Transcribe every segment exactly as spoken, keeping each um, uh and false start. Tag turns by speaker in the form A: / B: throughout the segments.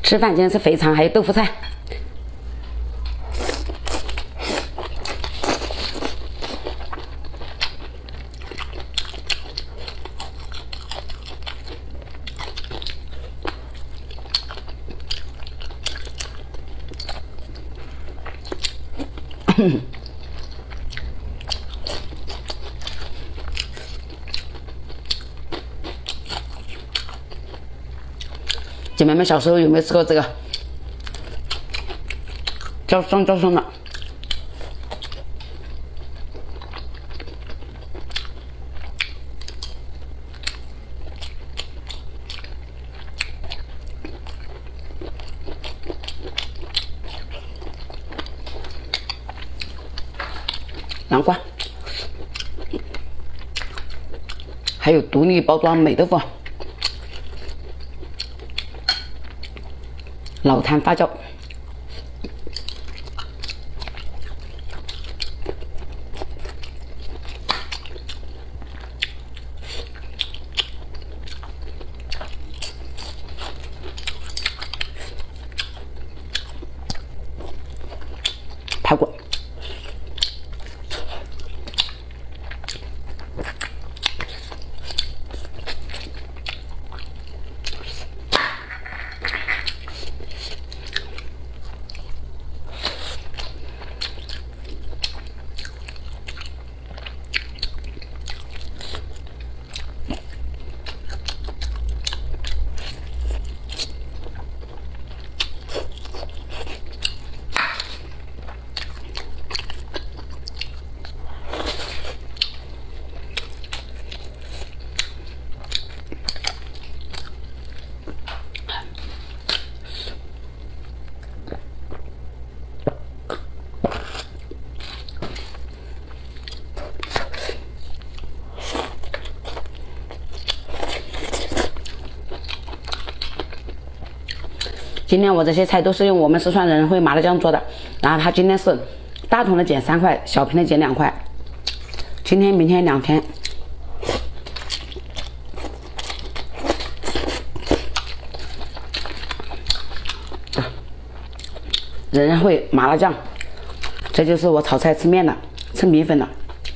A: 吃饭今天是肥肠，还有豆腐菜。姐妹们，小时候有没有吃过这个？焦酸焦酸的。南瓜，还有独立包装美豆腐。老坛发酵，排骨，今天我这些菜都是用我们四川人会麻辣酱做的，然后它今天是大桶的减三块，小瓶的减两块，今天明天两天。人人会麻辣酱，这就是我炒菜吃面的，吃米粉的。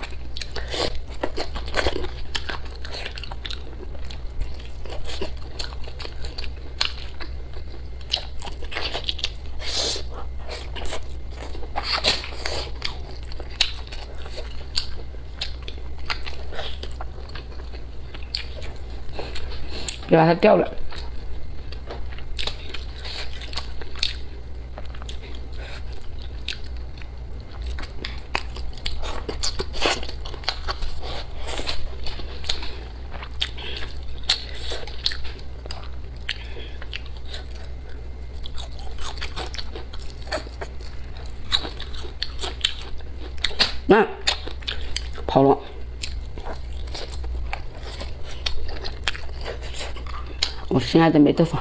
A: 别把它掉了。嗯，跑了。我心爱的霉豆腐，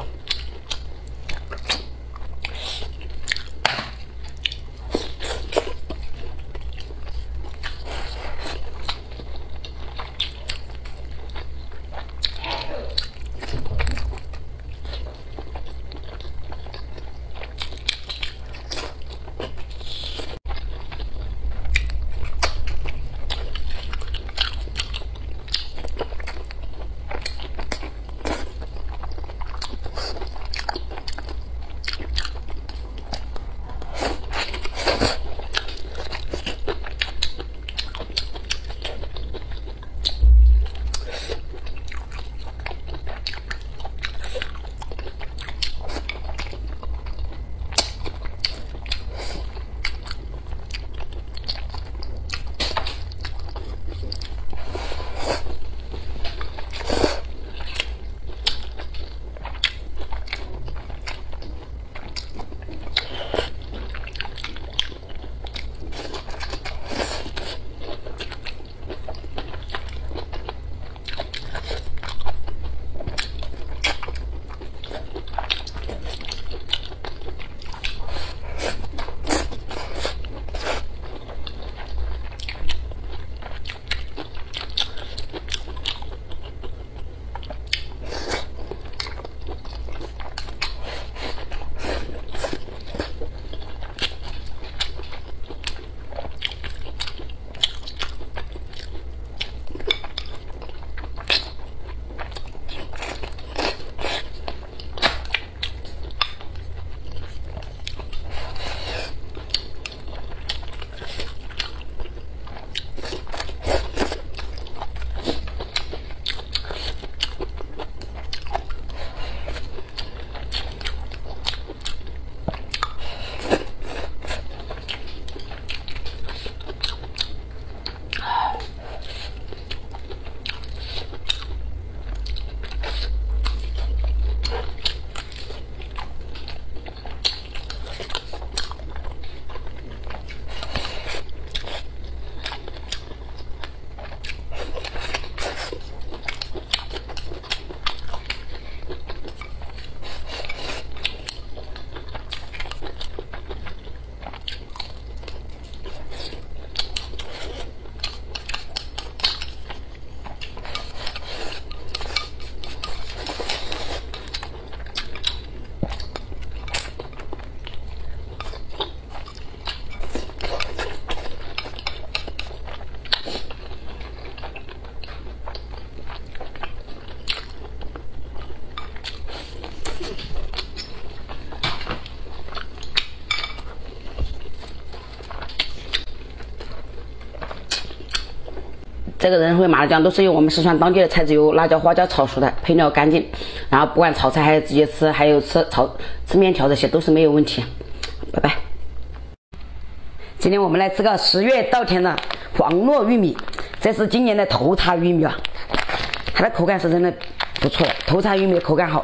A: 这个人会麻辣酱都是用我们四川当地的菜籽油、辣椒、花椒炒熟的，配料干净，然后不管炒菜还是直接吃，还有吃炒吃面条这些都是没有问题。拜拜。今天我们来吃个十月稻田的黄糯玉米，这是今年的头茬玉米啊，它的口感是真的不错的，头茬玉米的口感好。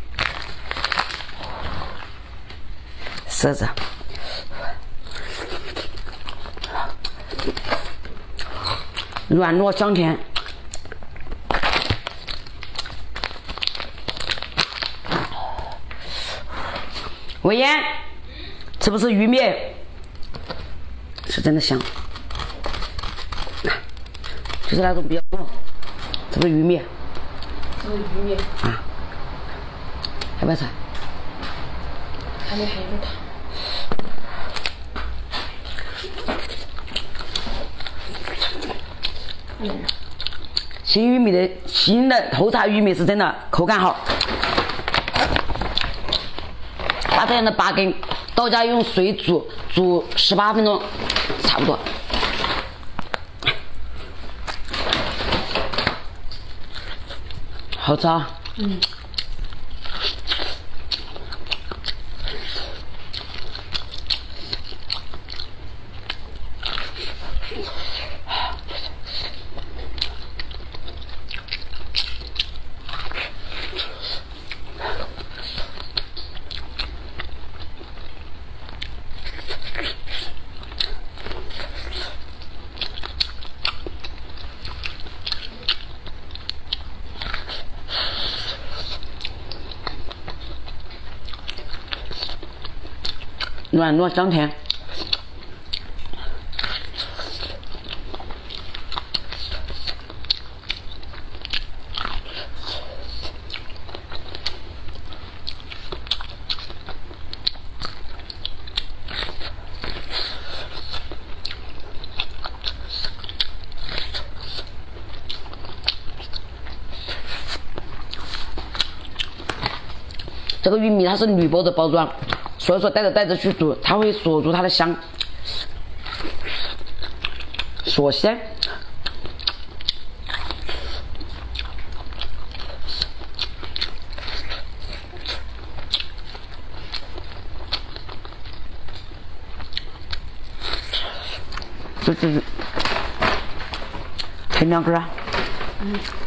A: 柿子，软糯香甜，文言，是不是鱼面？是真的香，就是那种比较糯，这是鱼面，
B: 这是鱼面
A: 啊，要不要吃？
B: 看你还有它。
A: 新玉米的新的头茬玉米是真的口感好，把这样的八根到家用水煮煮十八分钟，差不多。好吃啊！嗯。软糯香甜，这个玉米它是铝箔的包装，所以说带着袋子去煮，它会锁住它的香，锁鲜。这这这，配两根啊。嗯。